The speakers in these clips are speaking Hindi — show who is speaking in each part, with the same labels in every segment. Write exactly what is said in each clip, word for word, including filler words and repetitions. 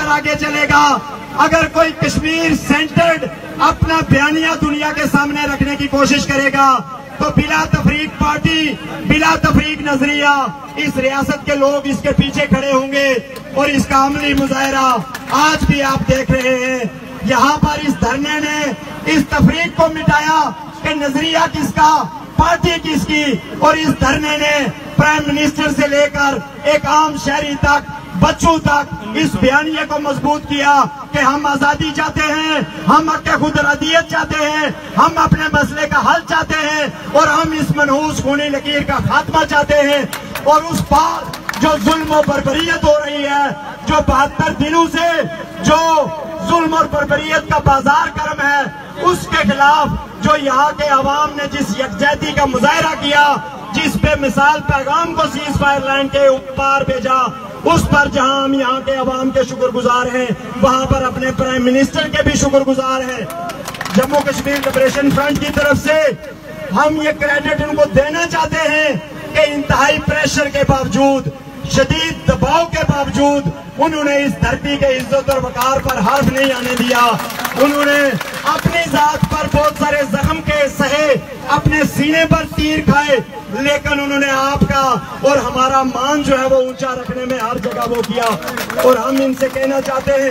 Speaker 1: अगर आगे चलेगा, अगर कोई कश्मीर सेंटर्ड अपना बयानिया दुनिया के सामने रखने की कोशिश करेगा, तो बिला तफरीक पार्टी, बिला तफरीक नजरिया इस रियासत के लोग इसके पीछे खड़े होंगे और इसका अमली मुजाहरा आज भी आप देख रहे हैं। यहाँ पर इस धरने ने इस तफरीक को मिटाया कि नजरिया किसका, पार्टी किसकी, और इस धरने ने प्राइम मिनिस्टर से लेकर एक आम शहरी तक, बच्चों तक इस बयानिए को मजबूत किया कि हम आजादी चाहते हैं, हम हक खुद रदियत चाहते हैं, हम अपने मसले का हल चाहते हैं और हम इस मनहूस खूनी लकीर का खात्मा चाहते हैं। और उस पार जो जुल्म और बर्बरियत हो रही है, जो बहत्तर दिनों से जो जुल्म और बर्बरियत का बाजार गर्म है, उसके खिलाफ जो यहाँ के अवाम ने जिस यकजहती का मुजाहरा किया, जिस पे मिसाल पैगाम को सीज फायर लाइन के ऊपर भेजा, उस पर जहां हम यहाँ के अवाम के शुक्रगुजार हैं, वहां पर अपने प्राइम मिनिस्टर के भी शुक्रगुजार हैं। जम्मू कश्मीर लिबरेशन फ्रंट की तरफ से हम ये क्रेडिट उनको देना चाहते हैं कि इंतहाई प्रेशर के बावजूद, शदीद दबाव के बावजूद उन्होंने इस धरती के इज्जत और वकार पर हर्फ नहीं आने दिया। उन्होंने अपनी जात पर बहुत सारे जख्म के सहे, अपने सीने पर तीर खाए, लेकिन उन्होंने आपका और हमारा मान जो है वो ऊंचा रखने में हर जगह वो किया। और हम इनसे कहना चाहते हैं,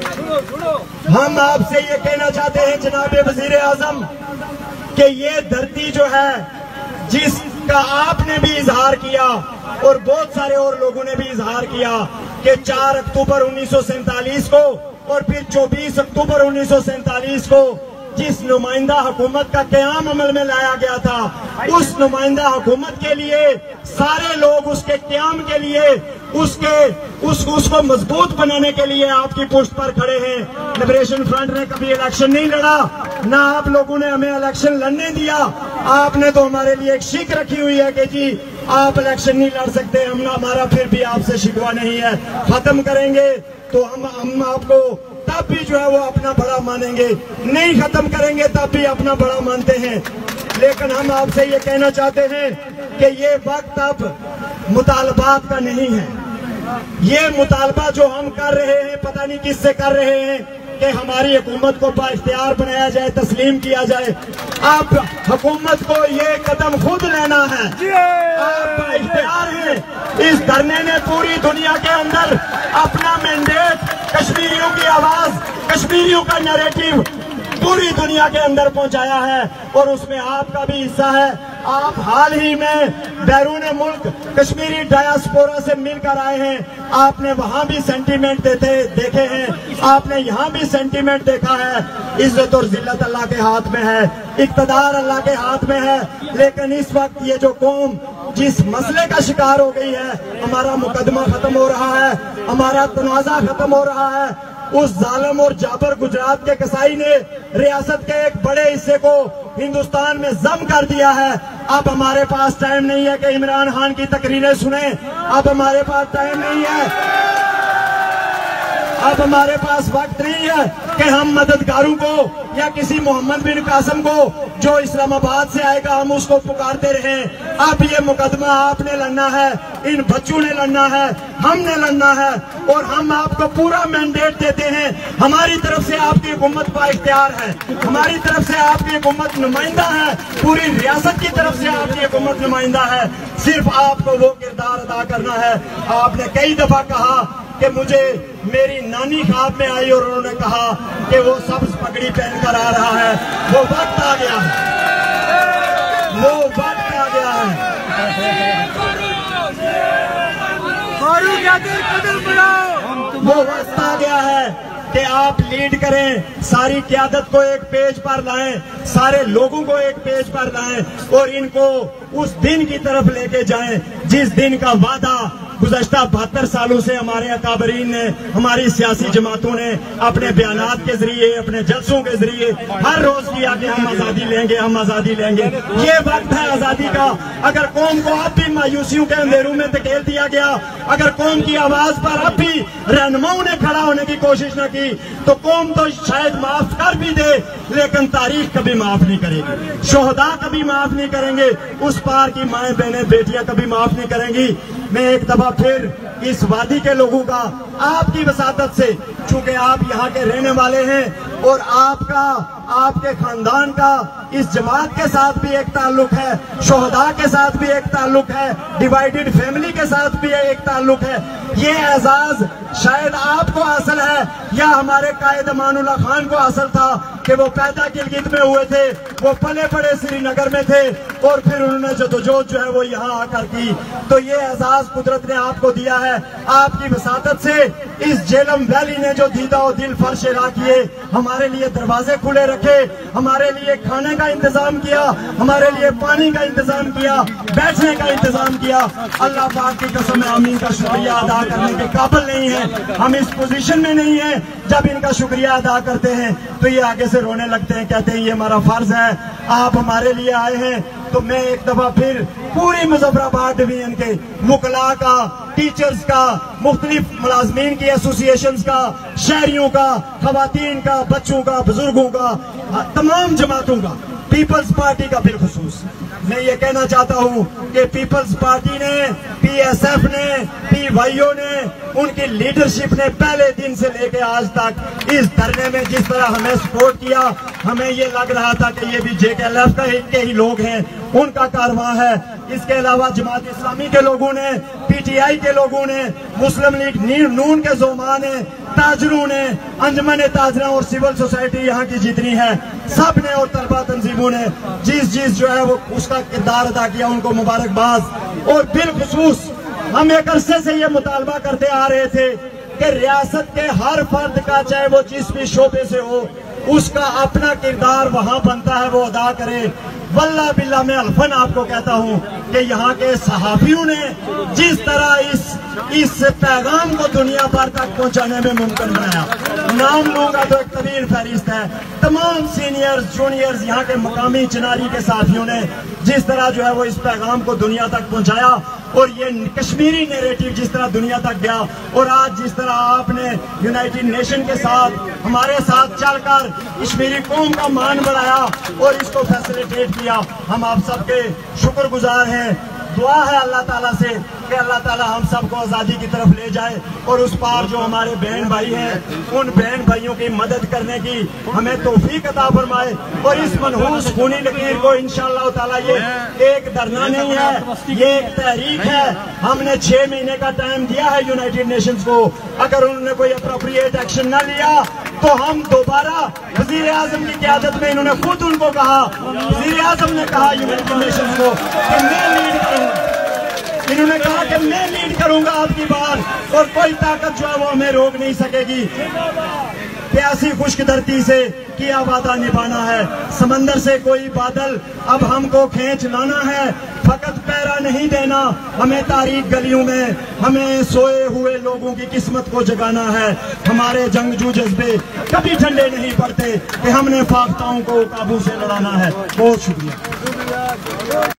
Speaker 1: हम आपसे ये कहना चाहते हैं जनाब वजीर आजम, कि ये धरती जो है जिसका आपने भी इजहार किया और बहुत सारे और लोगों ने भी इजहार किया कि चार अक्टूबर उन्नीस सौ सैंतालीस को और फिर चौबीस अक्टूबर उन्नीस सौ सैंतालीस को जिस नुमाइंदा हुकूमत का क़याम अमल में लाया गया था, उस नुमाइंदा हुकूमत के लिए सारे लोग उसके क़याम के लिए, उसके उस उसको मजबूत बनाने के लिए आपकी पुष्ट पर खड़े हैं। लिबरेशन फ्रंट ने कभी इलेक्शन नहीं लड़ा, ना आप लोगों ने हमें इलेक्शन लड़ने दिया। आपने तो हमारे लिए एक शिक रखी हुई है कि जी आप इलेक्शन नहीं लड़ सकते, हम हमारा फिर भी आपसे शिकवा नहीं है, खत्म करेंगे तो हम हम आपको तब भी जो है वो अपना बड़ा मानेंगे, नहीं खत्म करेंगे तब भी अपना बड़ा मानते हैं। लेकिन हम आपसे ये कहना चाहते हैं कि ये वक्त अब मुतालबात का नहीं है। ये मुतालबा जो हम कर रहे हैं, पता नहीं किससे कर रहे हैं कि हमारी हुकूमत को बाइख्तियार बनाया जाए, तस्लीम किया जाए। अब हुकूमत को ये कदम खुद लेना है, आप बाइख्तियार हैं। इस धरने ने पूरी दुनिया के अंदर अपना मैंडेट, कश्मीरियों की आवाज, कश्मीरियों का नैरेटिव पूरी दुनिया के अंदर पहुंचाया है और उसमें आपका भी हिस्सा है। आप हाल ही में बैरून मुल्क कश्मीरी डायस्पोरा से मिलकर आए हैं, आपने वहां भी सेंटीमेंट देते देखे हैं, आपने यहाँ भी सेंटीमेंट देखा है। इज्जत और जिल्लत अल्लाह के हाथ में है, इक़्तिदार अल्लाह के हाथ में है। लेकिन इस वक्त ये जो कौम जिस मसले का शिकार हो गई है, हमारा मुकदमा खत्म हो रहा है, हमारा तनाज़ा खत्म हो रहा है। उस जालिम और जाबर गुजरात के कसाई ने रियासत के एक बड़े हिस्से को हिंदुस्तान में जम कर दिया है। अब हमारे पास टाइम नहीं है कि इमरान खान की तकरीरें सुने, अब हमारे पास टाइम नहीं है, अब हमारे पास वक्त नहीं है कि हम मददगारों को या किसी मोहम्मद बिन कासिम को जो इस्लामाबाद से आएगा हम उसको पुकारते रहें। अब ये मुकदमा आपने लड़ना है, इन बच्चों ने लड़ना है, हमने लड़ना है और हम आपको पूरा मैंडेट देते हैं। हमारी तरफ से आपकी हुकूमत बाइख्तियार है, हमारी तरफ से आपकी हुकूमत नुमाइंदा है, पूरी रियासत की तरफ से आपकी हुकूमत नुमाइंदा है। सिर्फ आपको वो किरदार अदा करना है। आपने कई दफा कहा कि मुझे मेरी नानी ख्वाब में आई और उन्होंने कहा कि वो सब्ज पगड़ी पहनकर आ रहा है। वो वक्त आ गया है, वो वक्त आ गया है। वो वक्त आ गया है कि आप लीड करें, सारी क़यादत को एक पेज पर लाएं, सारे लोगों को एक पेज पर लाएं और इनको उस दिन की तरफ लेके जाएं जिस दिन का वादा गुज़श्ता बहत्तर सालों से हमारे अकाबरीन ने, हमारी सियासी जमातों ने अपने बयानात के जरिए, अपने जलसों के जरिए हर रोज किया कि हम आजादी लेंगे, हम आजादी लेंगे। ये वक्त है आजादी का। अगर कौम को अब भी मायूसियों के अंधेरों में धकेल दिया गया, अगर कौम की आवाज पर अब भी रहनुमाओं ने खड़ा होने की कोशिश न की, तो कौम तो शायद माफ कर भी दे, लेकिन तारीख कभी माफ नहीं करेगी, शोहदा कभी माफ नहीं करेंगे, उस पार की माएं बहनें बेटियां कभी माफ नहीं करेंगी। मैं एक दफा फिर इस वादी के लोगों का आपकी वसादत से, चूंकि आप यहाँ के रहने वाले हैं और आपका आपके खानदान का इस जमात के साथ भी एक ताल्लुक है, शोहदा के साथ भी एक ताल्लुक है, डिवाइडेड फैमिली के साथ भी एक ताल्लुक है। ये एजाज शायद आपको हासिल है या हमारे कायद अमानुल्लाह खान को हासिल था कि वो पैदा गिलगित में हुए थे, वो पले पड़े श्रीनगर में थे और फिर उन्होंने जदोजहद जो है वो यहाँ आकर की। तो ये एजाज कुदरत ने आपको दिया है। आपकी वसादत से इस जेलम वैली ने जो दीदा और दिल फर्श रा किए, हमारे लिए दरवाजे खुले रखे, हमारे लिए खाने का इंतजाम किया, हमारे लिए पानी का इंतजाम किया, बैठने का इंतजाम किया। अल्लाह पाक की कसम आमीन का शुक्रिया अदा करने के काबिल नहीं है, हम इस पोजीशन में नहीं है। जब इनका शुक्रिया अदा करते हैं तो ये आगे से रोने लगते हैं, कहते हैं ये हमारा फर्ज है, आप हमारे लिए आए हैं। तो मैं एक दफा फिर पूरी मुजफ्फराबाद डिवीजन के मुकला का, टीचर्स का, मुख्तलिफ मुलाजमीन की एसोसिएशन का, शहरियों का, खवातीन का, बच्चों का, बुजुर्गों का, तमाम जमातों का, पीपल्स पार्टी का बिलखुसूस मैं ये कहना चाहता हूँ कि पीपल्स पार्टी ने, पीएसएफ ने, पीवाईओ ने, उनकी लीडरशिप ने पहले दिन से लेके आज तक इस धरने में जिस तरह हमें सपोर्ट किया, हमें ये लग रहा था कि ये भी जेकेएलएफ के ही लोग हैं, उनका कारवां है। इसके अलावा जमात इस्लामी के लोगों ने, पीटीआई के लोगों ने, मुस्लिम लीग नून के जोमा ने, ताजरों ने, अंजमन ताजरा और सिविल सोसाइटी यहाँ की जितनी है सब ने और तलबा तंजीमों ने जिस जिस जो है वो उसका किरदार अदा किया, उनको मुबारकबाद। और बिलखुसूस हम एक अरसे से ये मुतालबा करते आ रहे थे कि रियासत के हर फर्द का, चाहे वो जिस भी शोबे से हो, उसका अपना किरदार वहां बनता है, वो अदा करे। वल्लाह बिल्लाह मैं अल्फन आपको कहता हूं कि यहाँ के सहाफियों ने जिस तरह इस इस पैगाम को दुनिया भर तक पहुंचाने में मुमकिन बनाया, नाम लूंगा तो एक तवील फहरिस्त है। तमाम सीनियर्स, जूनियर्स, यहाँ के मकामी चिनारी के साथियों ने जिस तरह जो है वो इस पैगाम को दुनिया तक पहुंचाया और ये कश्मीरी नैरेटिव जिस तरह दुनिया तक गया, और आज जिस तरह आपने यूनाइटेड नेशन के साथ हमारे साथ चलकर कश्मीरी कौम का मान बढ़ाया और इसको फैसिलिटेट किया, हम आप सबके शुक्रगुजार हैं। दुआ है अल्लाह ताला से कि अल्लाह ताला हम सबको आज़ादी की तरफ ले जाए और उस पार जो हमारे बहन भाई हैं उन बहन भाइयों की मदद करने की हमें तौफीक अता फरमाए। और इस मनहूस खूनी लकीर को इंशाअल्लाह ताला, ये एक धरना नहीं है, ये एक तहरीक है। हमने छह महीने का टाइम दिया है यूनाइटेड नेशंस को, अगर उन्होंने कोई अप्रोप्रिएट एक्शन न लिया तो हम दोबारा, वजीर आजम की क़यादत में इन्होंने खुद उनको कहा, वजीर आजम ने कहा यूनाइटेड नेशंस को कि मैं लीड करूंगा, इन्होंने कहा कि मैं लीड करूंगा आपकी बार और कोई ताकत जो है वो हमें रोक नहीं सकेगी। प्यासी खुश्क धरती से किया वादा निभाना है, समंदर से कोई बादल अब हमको खींच लाना है, फकत पैरा नहीं देना, हमें तारीख गलियों में हमें सोए हुए लोगों की किस्मत को जगाना है। हमारे जंगजू जज्बे कभी ठंडे नहीं पड़ते कि हमने फाख्ताओं को काबू से लड़ाना है। बहुत शुक्रिया।